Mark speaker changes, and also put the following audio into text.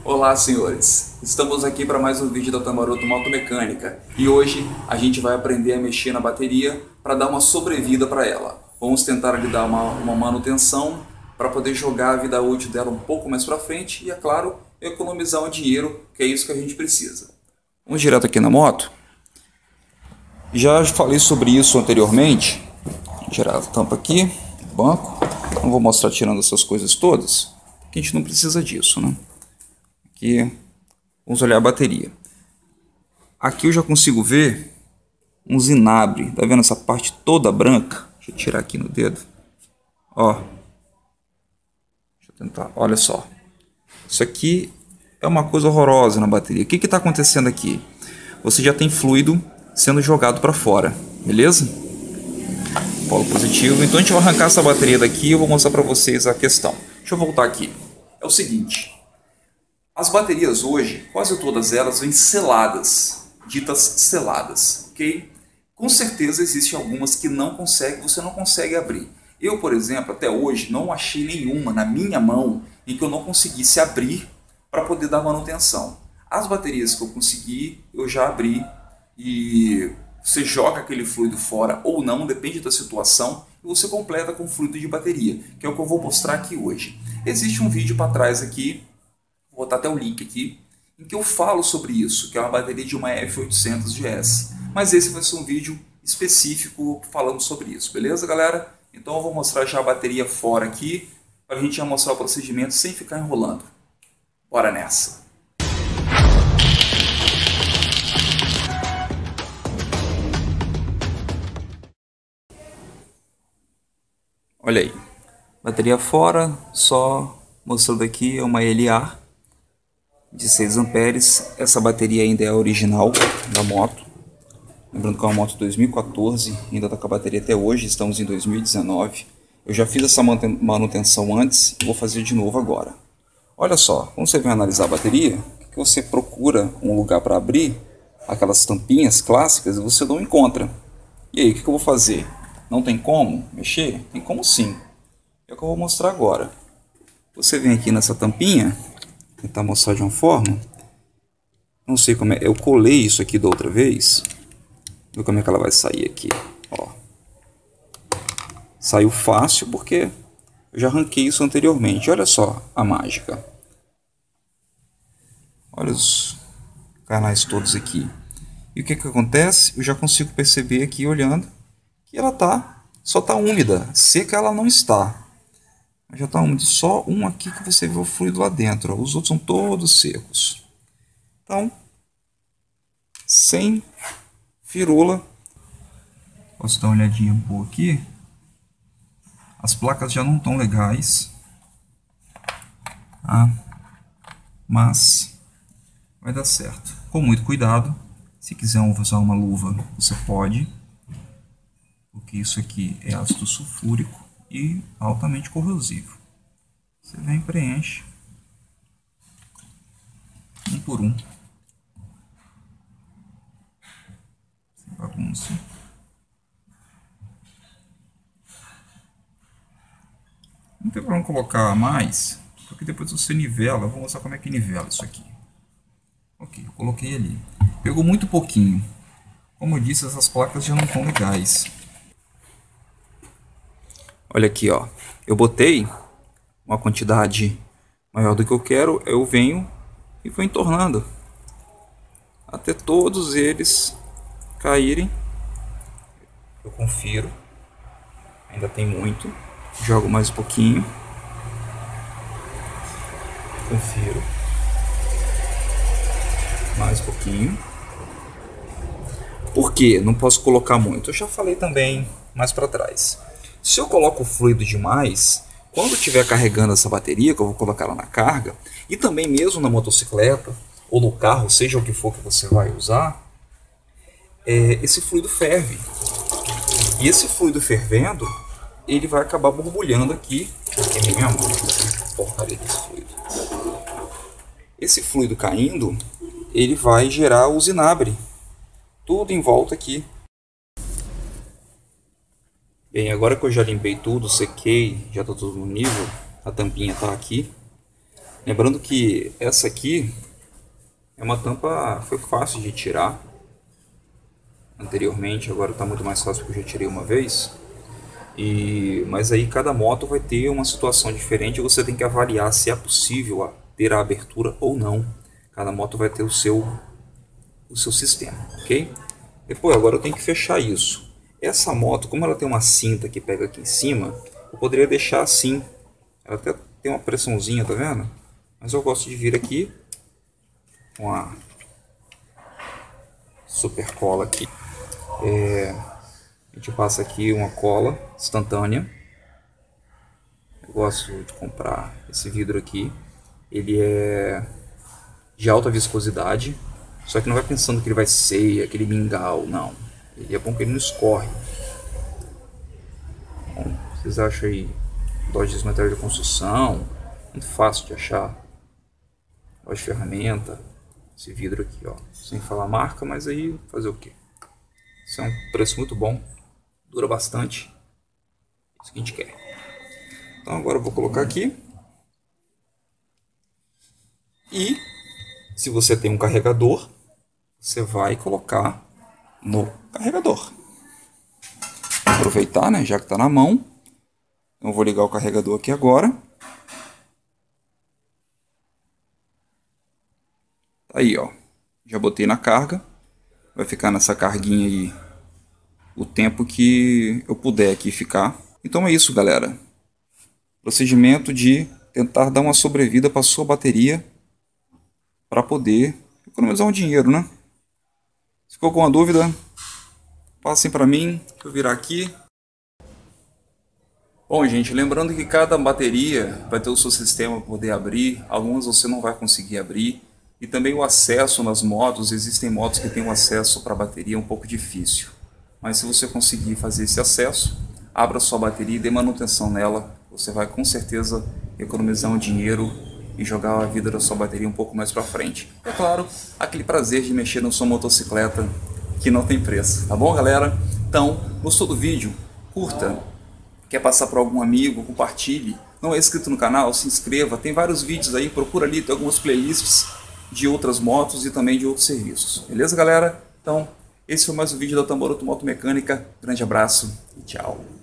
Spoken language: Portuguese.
Speaker 1: Olá, senhores! Estamos aqui para mais um vídeo da Tamaroto Motomecânica e hoje a gente vai aprender a mexer na bateria para dar uma sobrevida para ela. Vamos tentar lhe dar uma manutenção para poder jogar a vida útil dela um pouco mais para frente e, é claro, economizar um dinheiro, que é isso que a gente precisa. Vamos direto aqui na moto. Já falei sobre isso anteriormente. Vou tirar a tampa aqui do banco. Não vou mostrar tirando essas coisas todas, porque a gente não precisa disso, né? Aqui, vamos olhar a bateria. Aqui eu já consigo ver um zinabre. Tá vendo essa parte toda branca? Deixa eu tirar aqui no dedo. Ó. Deixa eu tentar. Olha só. Isso aqui é uma coisa horrorosa na bateria. O que está acontecendo aqui? Você já tem fluido sendo jogado para fora. Beleza? Polo positivo. Então a gente vai arrancar essa bateria daqui e eu vou mostrar para vocês a questão. Deixa eu voltar aqui. É o seguinte. As baterias hoje, quase todas elas vêm seladas, ditas seladas, ok? Com certeza existem algumas que você não consegue abrir. Eu, por exemplo, até hoje não achei nenhuma na minha mão em que eu não conseguisse abrir para poder dar manutenção. As baterias que eu consegui, eu já abri e você joga aquele fluido fora ou não, depende da situação, e você completa com fluido de bateria, que é o que eu vou mostrar aqui hoje. Existe um vídeo para trás aqui, vou botar até o link aqui, em que eu falo sobre isso, que é uma bateria de uma F800 GS. Mas esse vai ser um vídeo específico falando sobre isso, beleza, galera? Então eu vou mostrar já a bateria fora aqui, para a gente já mostrar o procedimento sem ficar enrolando. Bora nessa! Olha aí, bateria fora, só mostrando aqui, é uma LA de 6 amperes. Essa bateria ainda é a original da moto. Lembrando que é uma moto 2014, ainda está com a bateria até hoje, estamos em 2019. Eu já fiz essa manutenção antes e vou fazer de novo agora. Olha só, quando você vem analisar a bateria, que você procura um lugar para abrir, aquelas tampinhas clássicas, e você não encontra. E aí, o que eu vou fazer? Não tem como mexer? Tem como sim. É o que eu vou mostrar agora. Você vem aqui nessa tampinha, tentar mostrar de uma forma. Não sei como é. Eu colei isso aqui da outra vez. Vê como é que ela vai sair aqui. Ó. Saiu fácil porque eu já arranquei isso anteriormente. Olha só a mágica. Olha os canais todos aqui. E o que que acontece? Eu já consigo perceber aqui olhando que ela só está úmida. Seca ela não está. Já está úmido. Só um aqui que você vê o fluido lá dentro. Ó. Os outros são todos secos. Então, sem firula. Posso dar uma olhadinha boa aqui. As placas já não estão legais. Tá? Mas vai dar certo. Com muito cuidado. Se quiser usar uma luva, você pode. Porque isso aqui é ácido sulfúrico e altamente corrosivo. Você vem e preenche um por um. Sem bagunça. Não tem problema colocar mais, porque depois você nivela. Eu vou mostrar como é que nivela isso aqui. Ok, eu coloquei ali. Pegou muito pouquinho. Como eu disse, essas placas já não estão legais. Olha aqui, ó. Eu botei uma quantidade maior do que eu quero. Eu venho e vou entornando até todos eles caírem. Eu confiro. Ainda tem muito. Jogo mais um pouquinho. Confiro. Mais um pouquinho. Por quê? Não posso colocar muito. Eu já falei também mais para trás. Se eu coloco fluido demais, quando eu estiver carregando essa bateria, que eu vou colocar ela na carga, e também mesmo na motocicleta, ou no carro, seja o que for que você vai usar, esse fluido ferve. E esse fluido fervendo, ele vai acabar borbulhando aqui. Aqui é minha mão, porcaria desse fluido. Esse fluido caindo, ele vai gerar o zinabre. Tudo em volta aqui. Bem, agora que eu já limpei tudo, sequei, já está tudo no nível, a tampinha está aqui. Lembrando que essa aqui é uma tampa, foi fácil de tirar anteriormente, agora está muito mais fácil porque eu já tirei uma vez. Mas aí cada moto vai ter uma situação diferente e você tem que avaliar se é possível ter a abertura ou não. Cada moto vai ter o seu sistema, ok? Depois, agora eu tenho que fechar isso. Essa moto, como ela tem uma cinta que pega aqui em cima, eu poderia deixar assim. Ela até tem uma pressãozinha, tá vendo? Mas eu gosto de vir aqui com a super cola aqui. A gente passa aqui uma cola instantânea. Eu gosto de comprar esse vidro aqui. Ele é de alta viscosidade, só que não vai pensando que ele vai ser aquele mingau, não. Ele é bom que ele não escorre. Bom, vocês acham aí lojas de material de construção, muito fácil de achar. Loja de ferramenta, esse vidro aqui, ó, sem falar marca, mas aí fazer o que? Isso é um preço muito bom, dura bastante, é isso que a gente quer. Então agora eu vou colocar aqui. E se você tem um carregador, você vai colocar no carregador. Vou aproveitar, né, já que está na mão. Eu vou ligar o carregador aqui agora. Tá aí, ó. Já botei na carga. Vai ficar nessa carguinha aí o tempo que eu puder aqui ficar. Então é isso, galera. Procedimento de tentar dar uma sobrevida para sua bateria para poder economizar um dinheiro, né? Se ficou com alguma dúvida, passem para mim, eu virar aqui. Bom, gente, lembrando que cada bateria vai ter o seu sistema para poder abrir, algumas você não vai conseguir abrir, e também o acesso nas motos, existem motos que têm um acesso para a bateria um pouco difícil. Mas se você conseguir fazer esse acesso, abra sua bateria e dê manutenção nela, você vai com certeza economizar um dinheiro e jogar a vida da sua bateria um pouco mais para frente. É claro, aquele prazer de mexer na sua motocicleta que não tem preço, tá bom, galera? Então, gostou do vídeo? Curta. Quer passar para algum amigo? Compartilhe. Não é inscrito no canal? Se inscreva. Tem vários vídeos aí, procura ali, tem algumas playlists de outras motos e também de outros serviços. Beleza, galera? Então, esse foi mais um vídeo da Tambaroto Moto Mecânica. Grande abraço e tchau.